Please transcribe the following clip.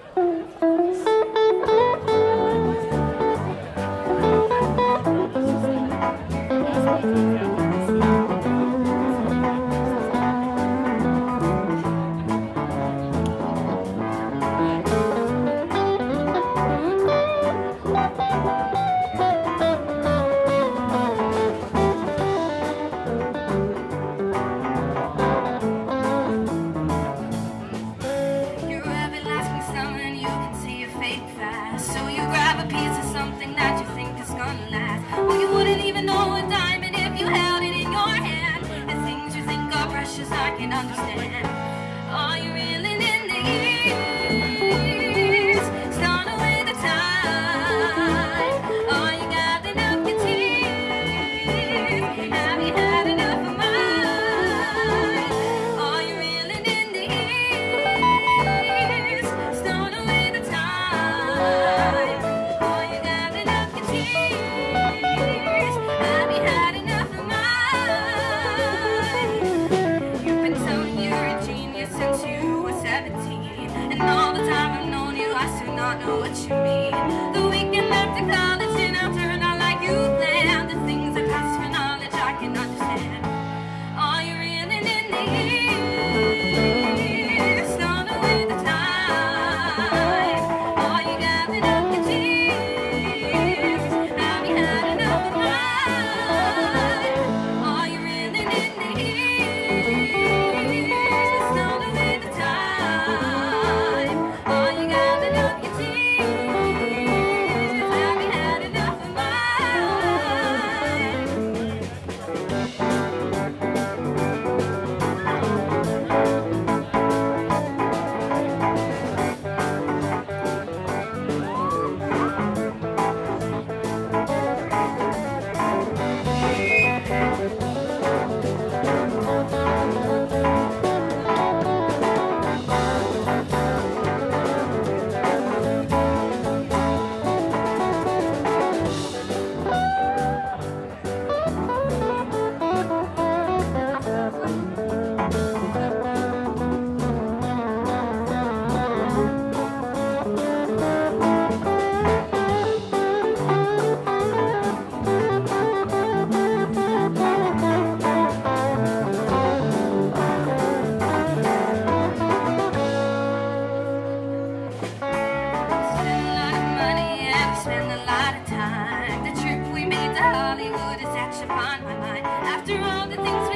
So you grab a piece of something that you think is gonna last. Well, you wouldn't even know a diamond if you held it in your hand. The things you think are precious, I can understand. Are you reeling in the years? Start away the time. Are you gathering up your tears? Have you had enough of mine? Are you reeling in the years? Start away the time. And all the time I've known you, I still not know what you mean. The weekend after college, and I'll turn out like you planned. The things that pass for knowledge, I can understand. Are you reeling in the years? Start away the time. Are you gathering up your tears? Have you had enough of mine? Are you reeling in the years? Start away the time. Spend a lot of time. The trip we made to Hollywood is etched upon my mind. After all the things